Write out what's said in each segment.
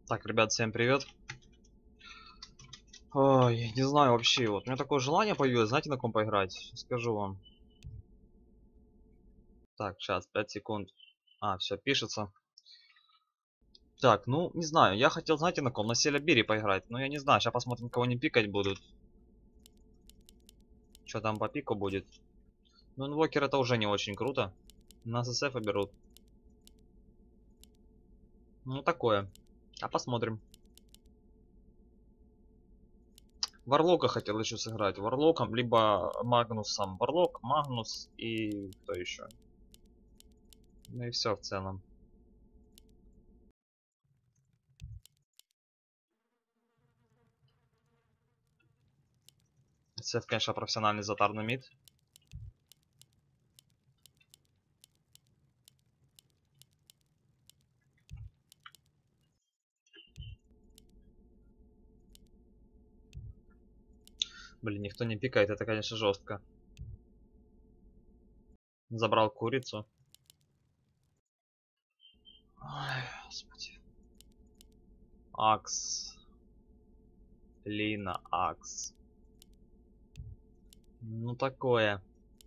Так, ребят, всем привет. Ой, не знаю вообще, вот у меня такое желание появилось, знаете, на ком поиграть? Скажу вам. Так, сейчас, 5 секунд. Все, пишется. Так, ну, не знаю, я хотел, знаете, на ком? На Селябире поиграть, но я не знаю, сейчас посмотрим, кого не пикать будут. Что там по пику будет. Ну, инвокер это уже не очень круто. Нас СФ берут. Ну, такое. Посмотрим. Варлока хотел еще сыграть. Варлоком, либо Магнусом. Варлок, Магнус и кто еще? Ну и все в целом. СФ, конечно, профессиональный затарный мид. Блин, никто не пикает, это, конечно, жестко. Забрал курицу. Ой, господи. Акс. Лина, Акс. Ну такое.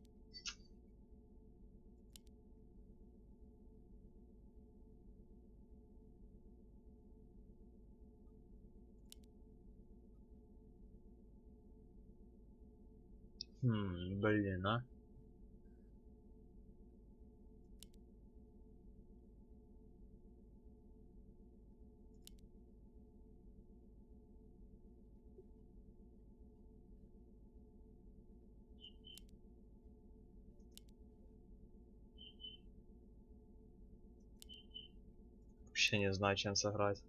Блин, а. Вообще не знаю, чем сыграть.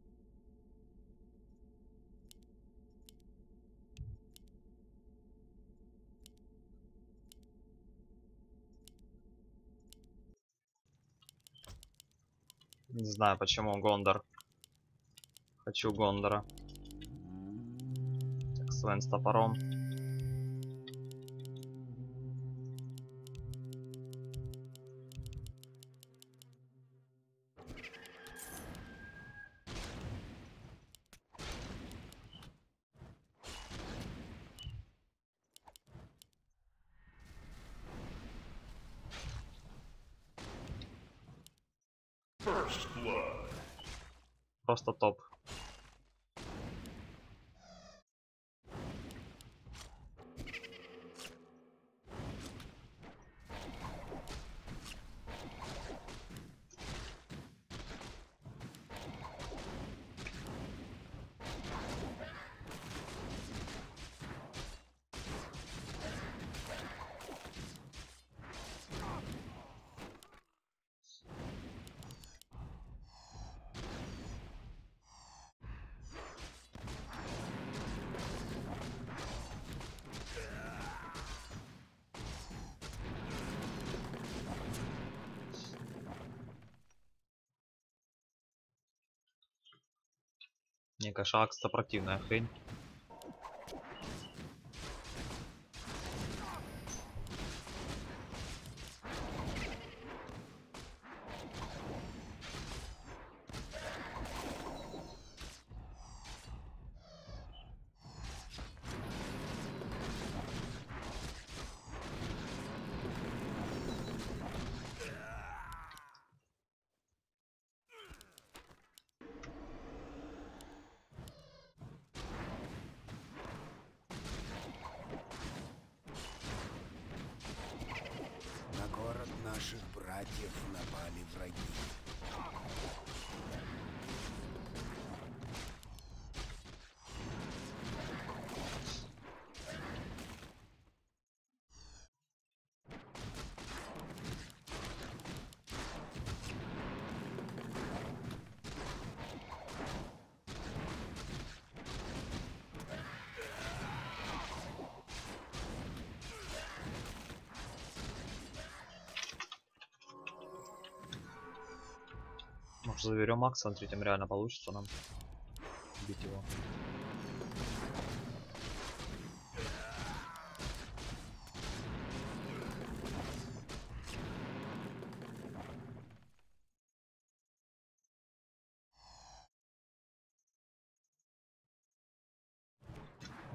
Не знаю, почему Гондор. Хочу Гондора. Так, Свен с топором. Просто топ. Мне кажется, Акс это противная хрень. На город наших братьев напали враги. Может, заберем Акса, на третьем реально получится нам бить его.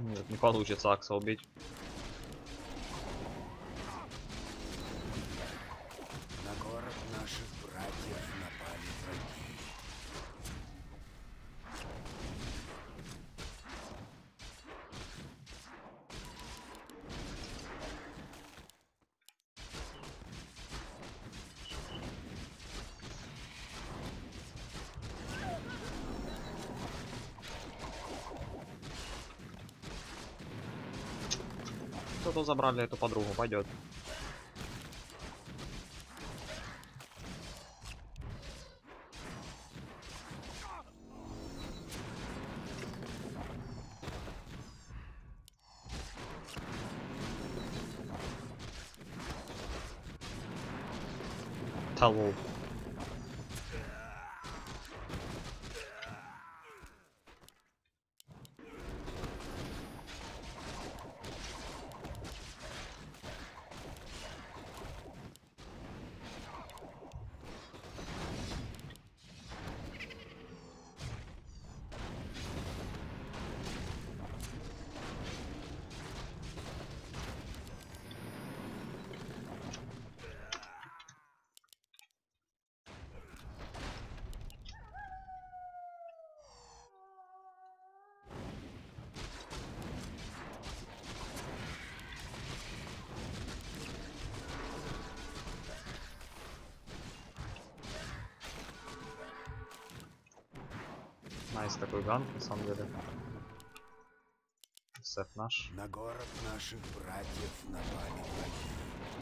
Нет, не получится Акса убить. На город наших братьев напали враги. Кто-то забрали эту подругу, пойдет. Талу. Найс такой ганг, на самом деле. Сет наш. На город наших братьев напали враги.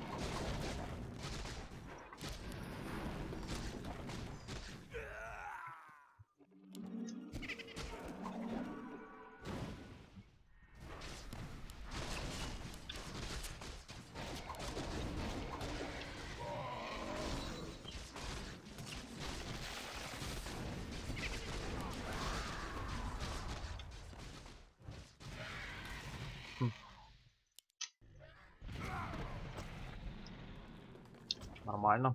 Нормально.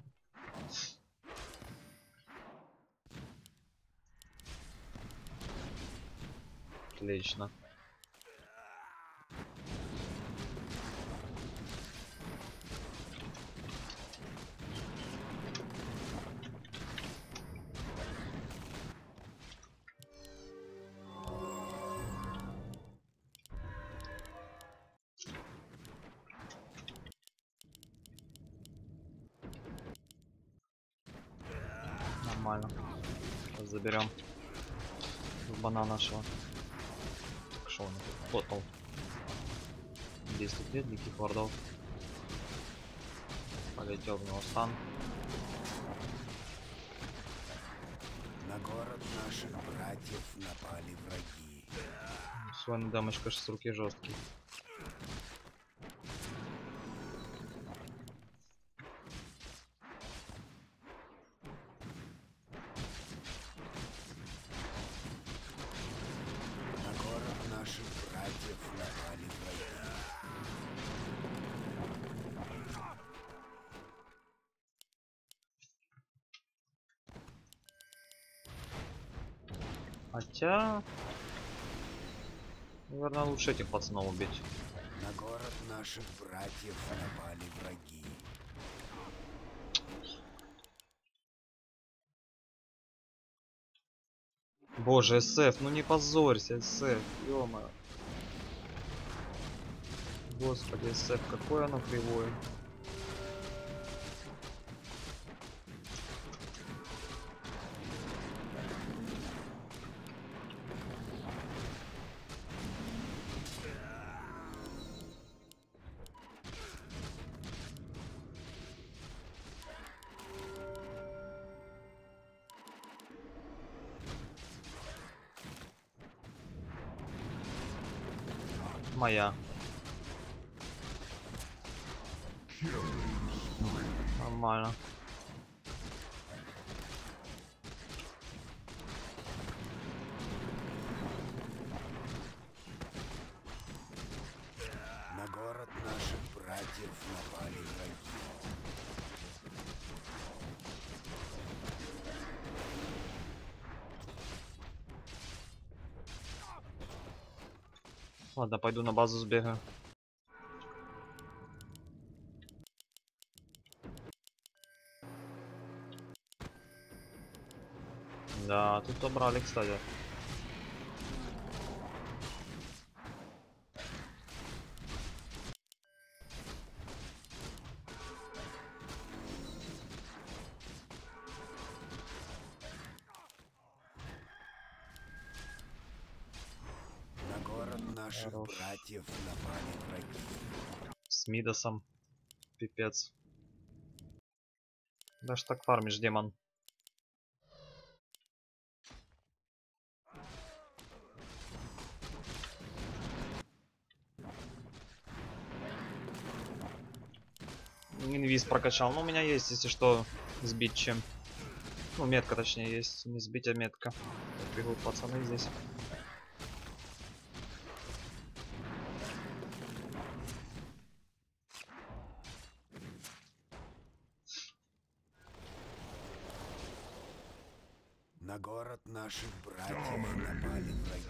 Отлично. Нормально. Сейчас заберем бана нашего. Шо он тут? Потол. 10 лет, диких вардов. Полетел в него стан. На город наших братьев напали враги. Свой дамочка с руки жесткий. На город наших братьев напали враги. Хотя, наверное, лучше этих пацанов убить. На город наших братьев напали враги. Боже, СФ, ну не позорься, СФ, ё-моё. Господи, СФ, какое оно кривое. Моя. Нормально. На город наших братьев напали враги. Ладно, пойду на базу сбегаю. Да, тут собрали, кстати. На город наших Хорош. братьев напали враги. С Мидасом. Пипец. Даже так фармишь, демон. Инвиз прокачал. Но у меня есть, если что, сбить чем. Ну, метка точнее есть. Не сбить, а метка. Так, бегут пацаны здесь. На город наших братьев напали враги.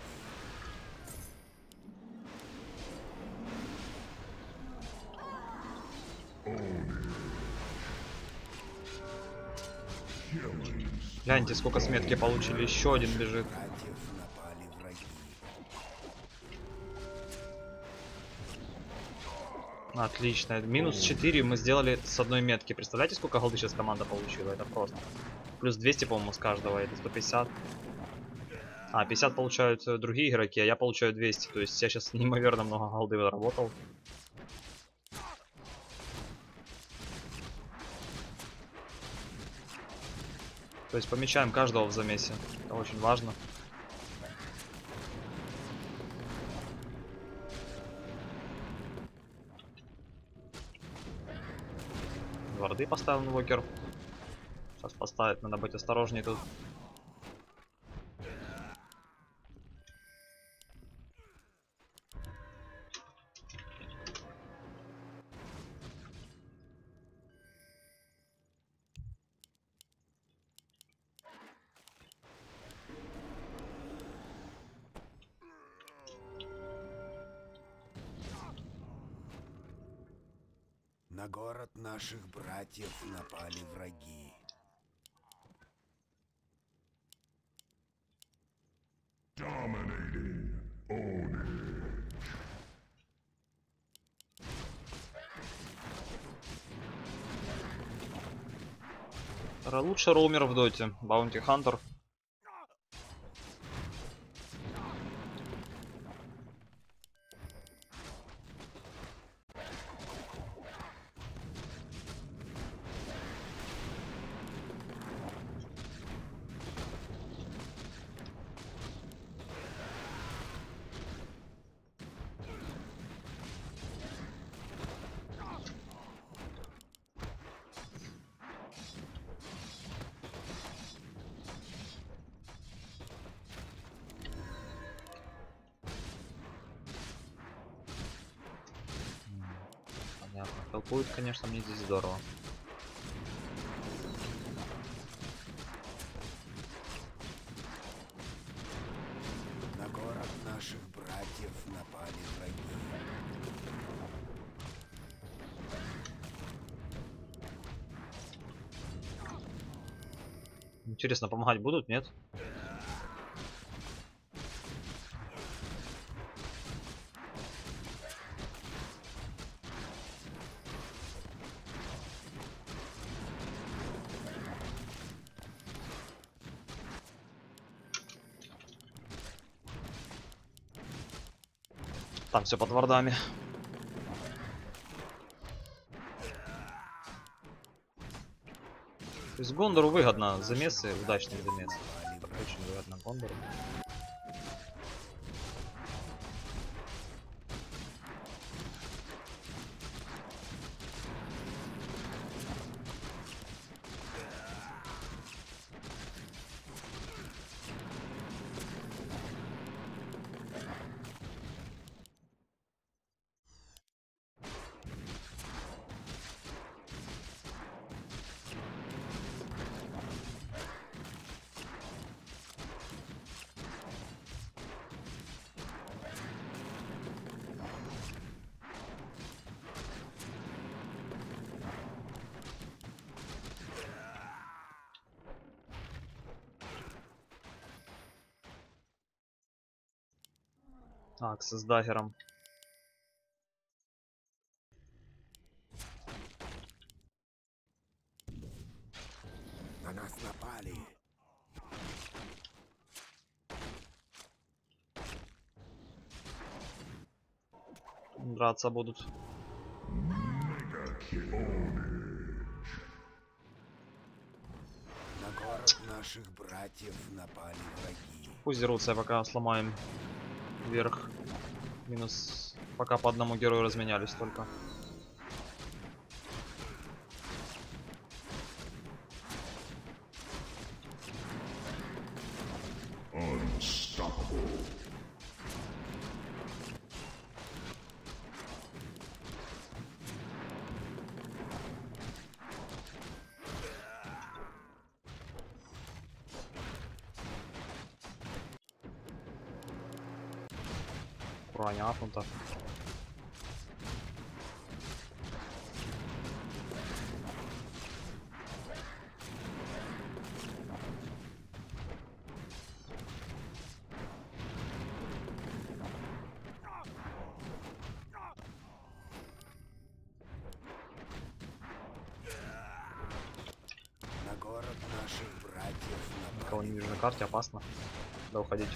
Гляньте, сколько с метки получили. Еще один бежит. Братьев напали враги. Отлично. Минус 4 мы сделали с одной метки. Представляете, сколько голды сейчас команда получила? Это просто. Плюс 200, по-моему, с каждого. Это 150. А, 50 получают другие игроки, а я получаю 200. То есть я сейчас неимоверно много голды заработал. То есть помечаем каждого в замесе. Это очень важно. Варды поставил инвокер. Сейчас поставить, надо быть осторожнее тут. На город наших братьев напали враги. Лучше роумер в доте. Баунти Хантер. Понятно. Толкуют, конечно, мне здесь здорово. На город наших братьев напали враги. Интересно, помогать будут, нет? Там все под вардами. То есть Гондору выгодно замесы, удачные замесы. Это очень выгодно Гондору. Акс с даггером. На нас напали. Драться будут. На город наших братьев напали враги. Пусть дерутся, пока сломаем вверх. Минус. Пока по одному герою разменялись только. Понятно-то. На город наших братьев Никого не напали. вижу на карте, опасно. Да уходить.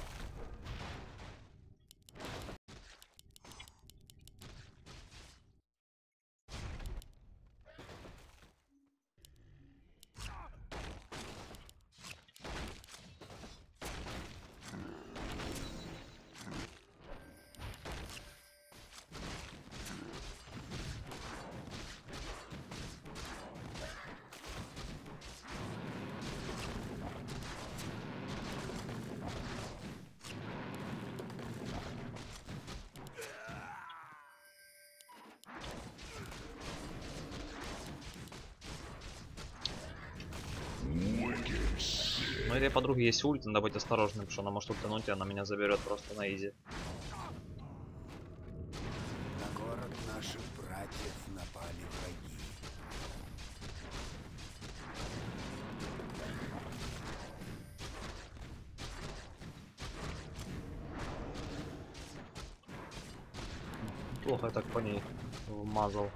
Ну или подруги есть ульт, надо быть осторожным, потому что она может ультануть, и она меня заберет просто на изи. На город наших братьев напали враги. Плохо я так по ней вмазал.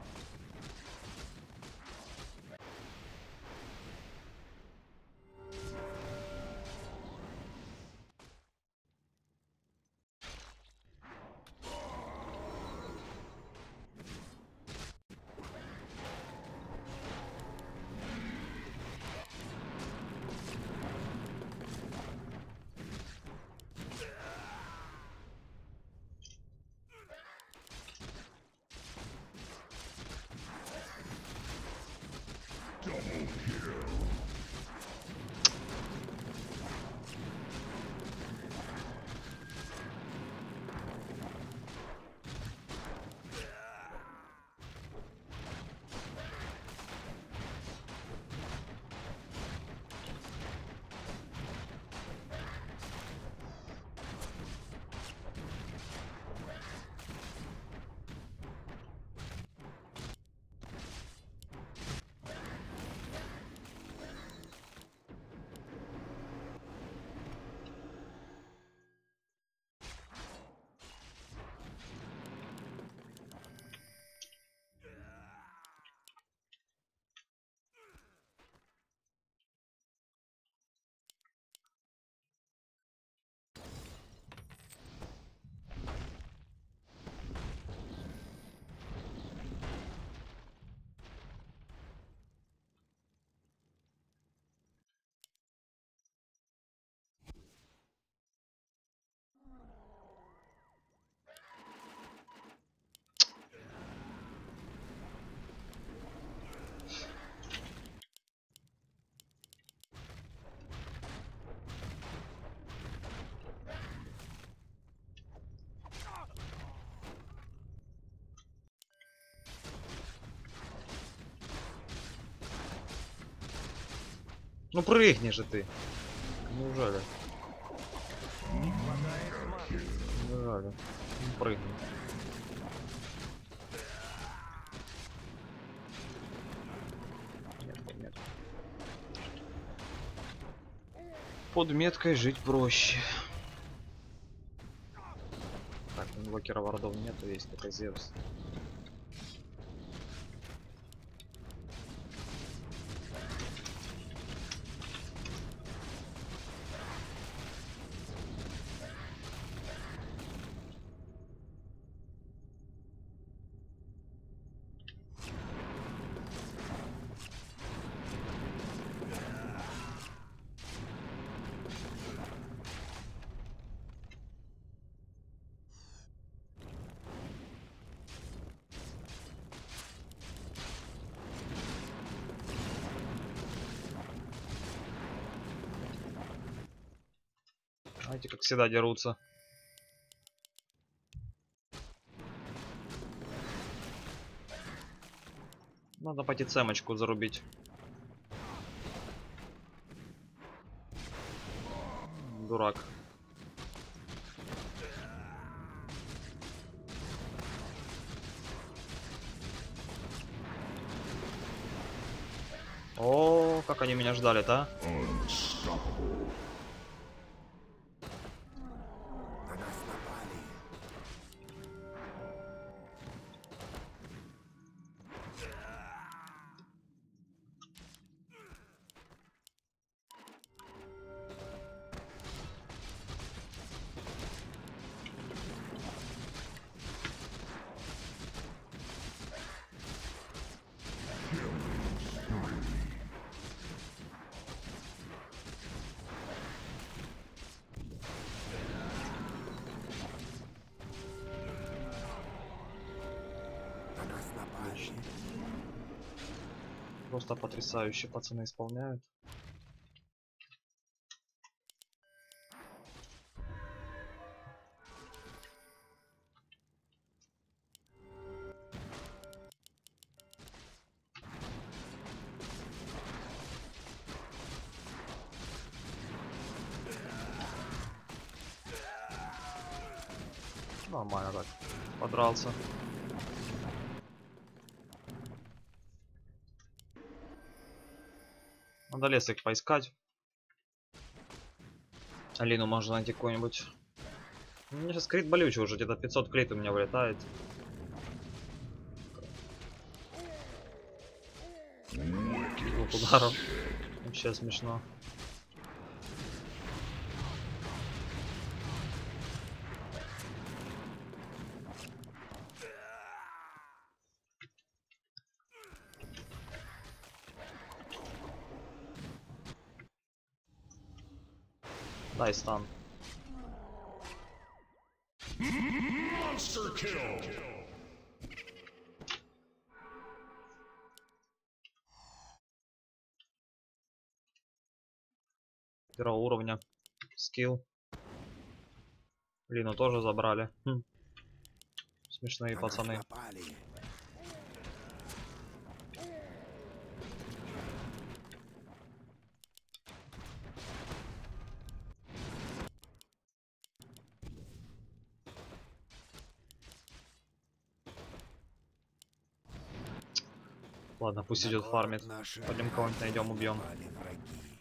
Ну прыгни же ты. Неужели? Неужели? Ну прыгни. Нет, под меткой. Под меткой жить проще. Инвокера вардов нету, есть только Зевс. Знаете, как всегда дерутся. Надо пойти цемочку зарубить. Дурак. О, как они меня ждали-то, а? На нас напали. На нас напали. Просто потрясающе пацаны исполняют. Нормально так. Подрался. Надо лесок поискать. Алину можно найти какой-нибудь. У меня сейчас крит болючий уже, где-то 500 крит у меня вылетает. Двух ударов. Вообще смешно. Дай стан. Первого уровня. Скилл. Лину тоже забрали. Смешные На нас пацаны. напали. Ладно, пусть На идет город фармит. наших Пойдем кого-нибудь братьев найдем, убьем. напали враги.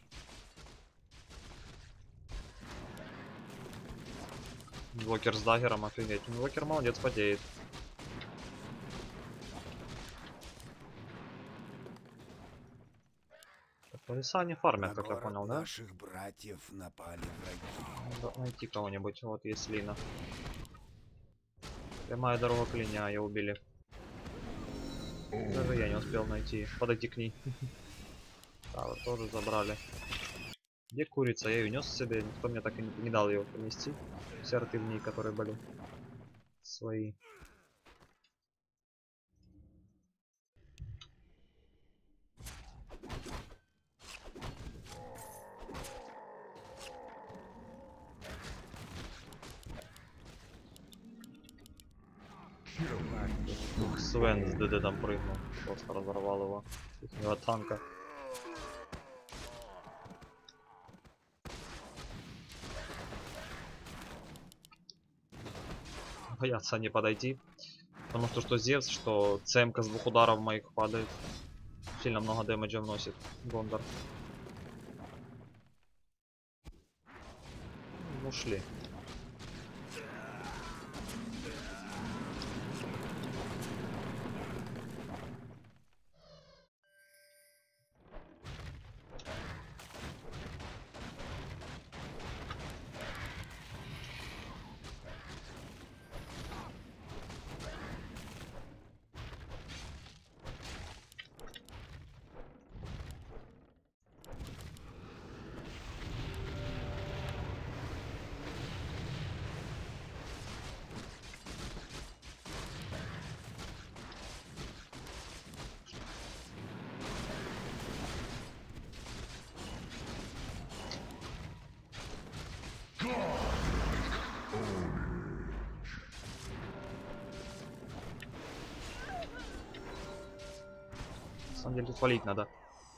Инвокер с даггером, офигеть. Инвокер молодец, потеет. Полиса не фармят, На как я город понял, да? наших братьев напали враги. Надо найти кого-нибудь. Вот есть Лина. Прямая дорога к Лине, а ее убили. Даже я не успел найти. Подойти к ней. Да, вот тоже забрали. Где курица? Я ее нес себе. Никто мне так и не дал ее понести. Все рты в ней, которые были свои. Ух, Свен с ДД там прыгнул. Просто разорвал его. С него танка. Боятся не подойти. Потому что Зевс, что ЦМК с двух ударов моих падает. Сильно много дэмэджа вносит Гондор. Ушли. самом деле тут валить надо.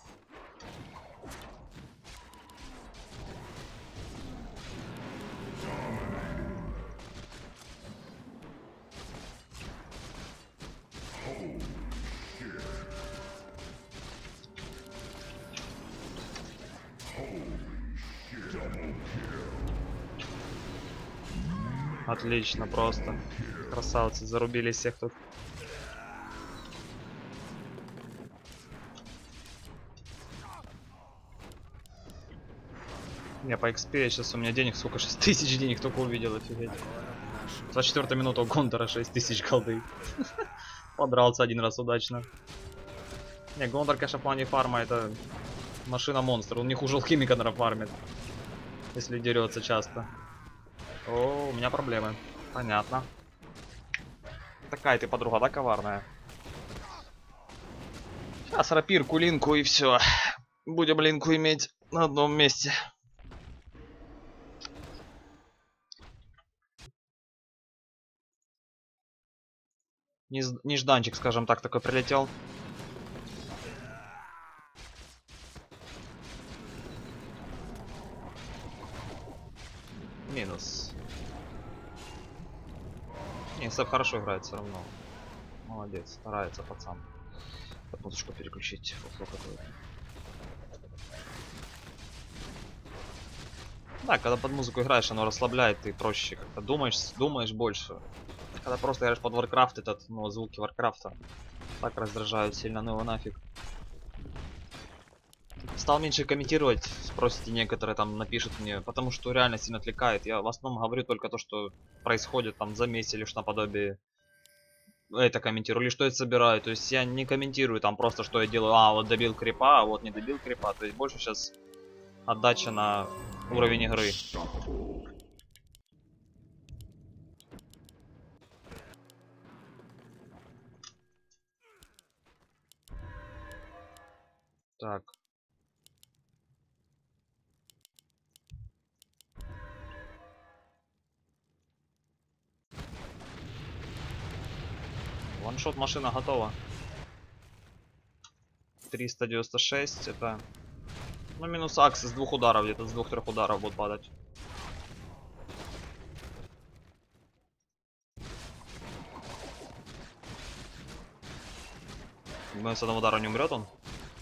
Отлично, просто. Красавцы, зарубили всех тут. Не, по XP сейчас у меня денег сколько? 6000 денег только увидел, офигеть. 24 минута у Гондора 6000 голды. Подрался один раз удачно. Не, Гондор, конечно, в плане фарма это машина-монстр. Он не хуже алхимика, наверное, фармит. Если дерется часто. О, у меня проблемы. Понятно. Такая ты подруга, да, коварная? Сейчас рапирку, линку и все. Будем линку иметь на одном месте. Нежданчик, скажем так, такой прилетел. Минус. Не, Сэп хорошо играет все равно. Молодец, старается пацан. Под музычку переключить. Да, когда под музыку играешь, оно расслабляет, ты проще как-то думаешь больше. Когда просто играешь под Warcraft, этот, ну, звуки Warcraft так раздражают сильно, ну его нафиг. Стал меньше комментировать, спросите некоторые, там напишут мне, потому что реально сильно отвлекает. Я в основном говорю только то, что происходит там за месяц или что наподобие. Это комментирую, или что я собираю. То есть я не комментирую там просто, что я делаю. А, вот добил крипа, а вот не добил крипа. То есть больше сейчас отдача на уровень игры. Так. Ваншот машина готова. 396 это... Ну, минус акс с 2 ударов, где-то с 2-3 ударов будут падать. Думаю, с одного удара не умрет он.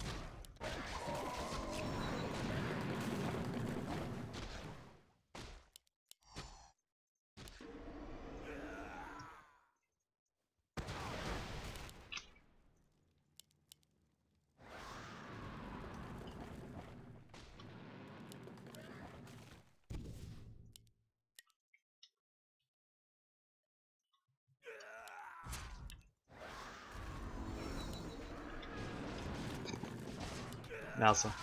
Мясо.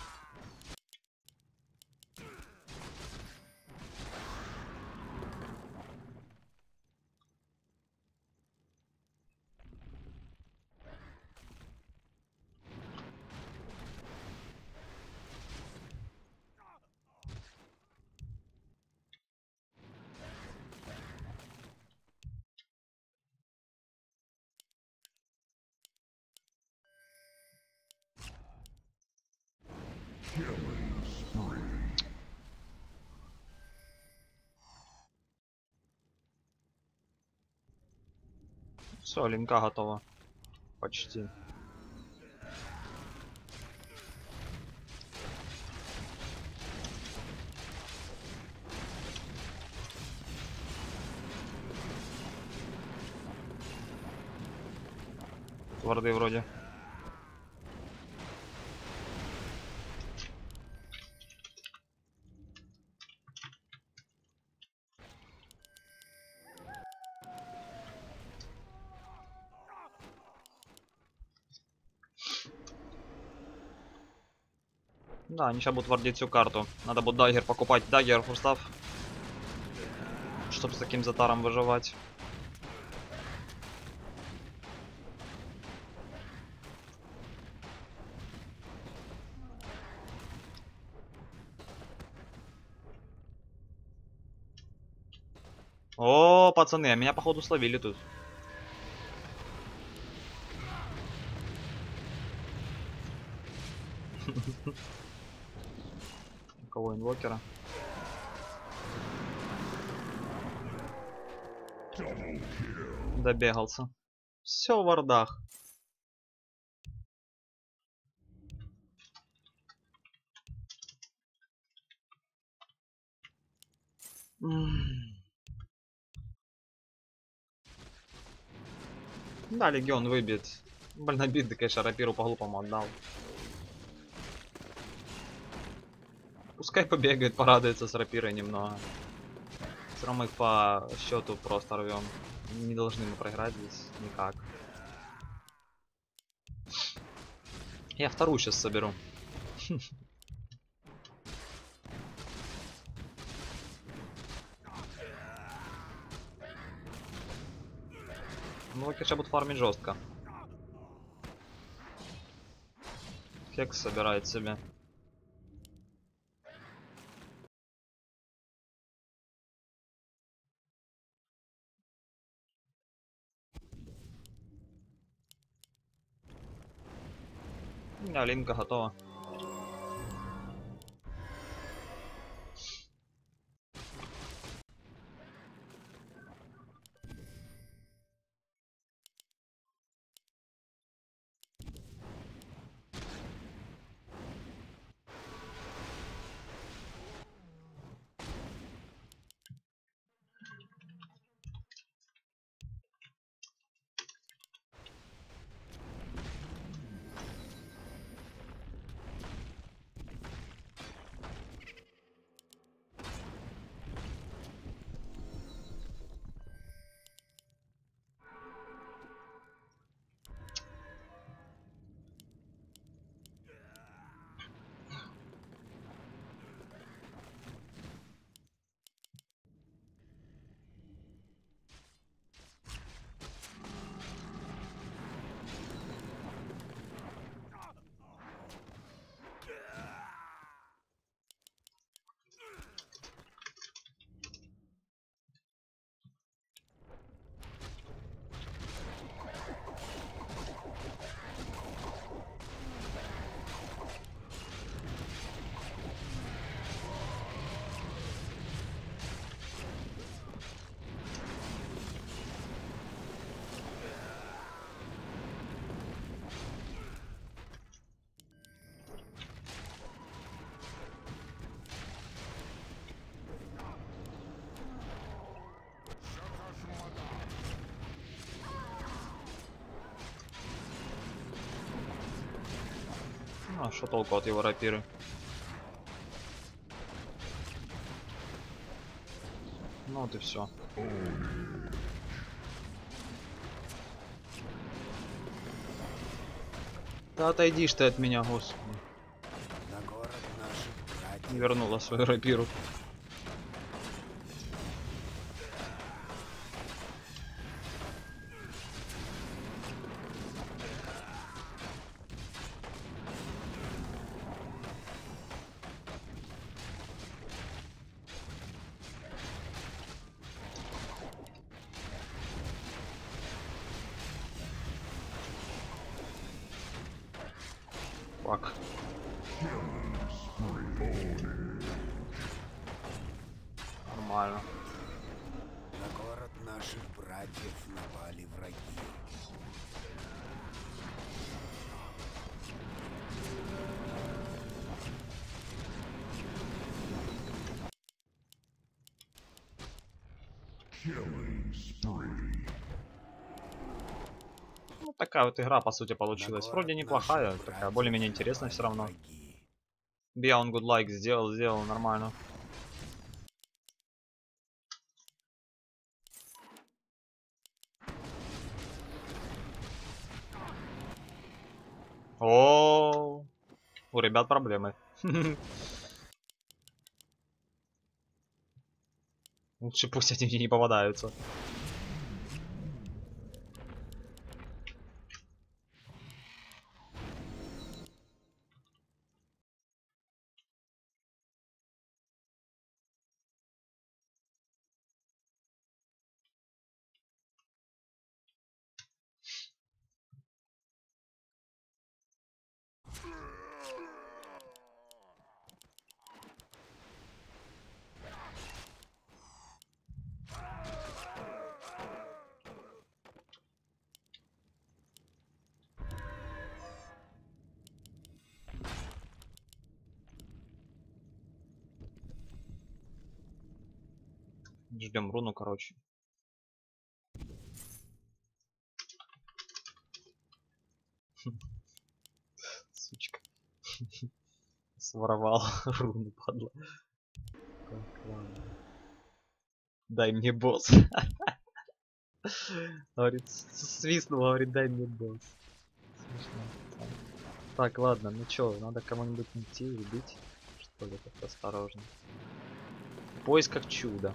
Все, линка готова. Почти. Варды вроде. Да, они сейчас будут вардить всю карту. Надо будет дагер покупать. Дагер, устав. Чтобы с таким затаром выживать. О, пацаны, а меня походу словили тут. У кого инвокера? Добегался. Все в вардах. Да, легион выбит. Больно обидно, конечно, рапиру по-глупому отдал. Пускай побегает, порадуется с рапирой немного. Все равно мы их по счету просто рвем. Не должны мы проиграть здесь никак. Я вторую сейчас соберу. Ну, конечно, будут фармить жестко. Хекс собирает себе. У меня линка готова. Ну, а что толку от его рапиры? Ну вот и все. Да отойдишь ты от меня, господи. На город наших братьев. Вернула свою рапиру. Фак. Нормально. На город наших братьев напали враги. Ну, такая вот игра, по сути, получилась. На Вроде город неплохая, наших такая, братьев более-менее интересная все напали равно. враги. Beyond Good Like сделал нормально. О, у ребят проблемы. Лучше пусть они не попадаются. Ждем руну, короче. Сучка. Своровал руну, падла. Так, ладно. Дай мне босс. Говорит, свистнул, говорит, дай мне босс. Смешно. Так, ладно, ну чё, надо кому-нибудь идти и убить. Что ли, как-то осторожно. В поисках чуда.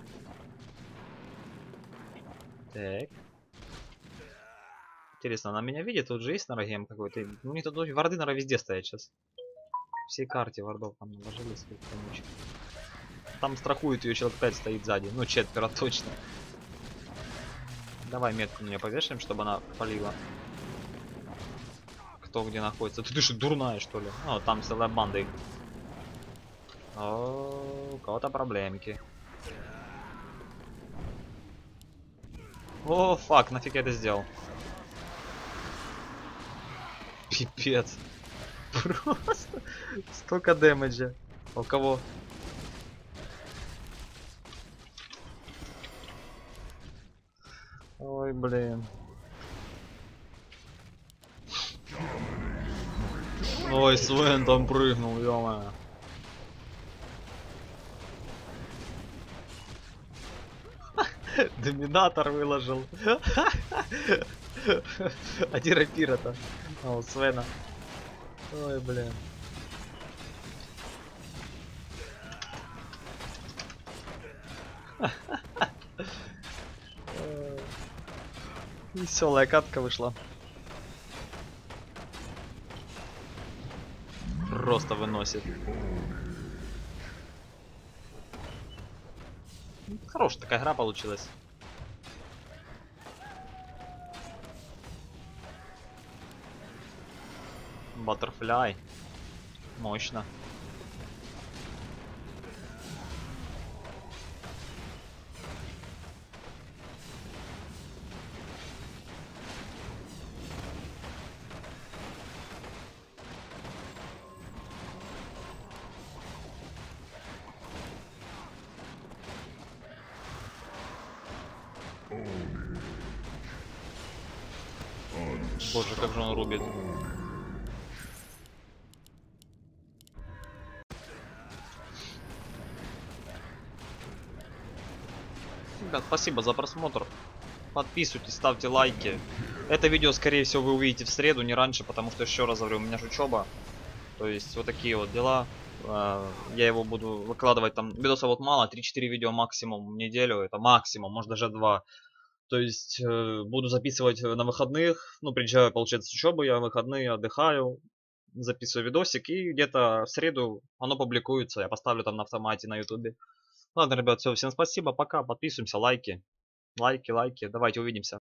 Так. Интересно, она меня видит? Тут же есть нарагем какой-то? Ну, у них тут варды, наверное, везде стоят сейчас. Всей карте вардов там наложили своих помочек. Там страхует ее, человек 5 стоит сзади. Ну, четверо точно. Давай метку мне повешаем, чтобы она палила. Кто где находится. Ты что, дурная, что ли? О, там целая банда их. О, у кого-то проблемки. О, фак, нафиг я это сделал? Пипец. Просто столько дэмэджа. У кого? Ой, блин. Ой, Свен там прыгнул, ё-моё. Доминатор выложил. Один рапира-то. О, Свена. Ой, блин. Веселая катка вышла. Просто выносит. Хорошая такая игра получилась. Баттерфляй. Мощно. Боже, как же он рубит. Ребят, спасибо за просмотр. Подписывайтесь, ставьте лайки. Это видео, скорее всего, вы увидите в среду, не раньше, потому что, еще раз говорю, у меня же учеба. То есть, вот такие вот дела. Я его буду выкладывать, там, видосов вот мало, 3-4 видео максимум в неделю. Это максимум, может даже 2. То есть, буду записывать на выходных. Ну, приезжаю, получается, с учебы, я в выходные отдыхаю. Записываю видосик, и где-то в среду оно публикуется. Я поставлю там на автомате на ютубе. Ладно, ребят, все, всем спасибо, пока, подписываемся, лайки. Лайки, лайки, давайте увидимся.